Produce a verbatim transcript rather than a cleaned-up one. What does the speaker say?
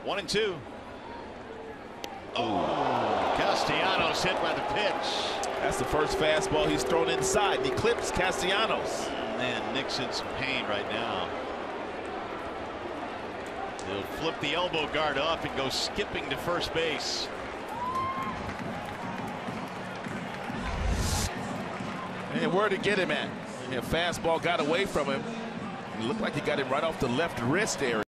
One and two. Oh, Castellanos hit by the pitch. That's the first fastball he's thrown inside. He clips Castellanos. Man, Nick's in some pain right now. He'll flip the elbow guard off and go skipping to first base. And where to get him at? And fastball got away from him. It looked like he got him right off the left wrist area.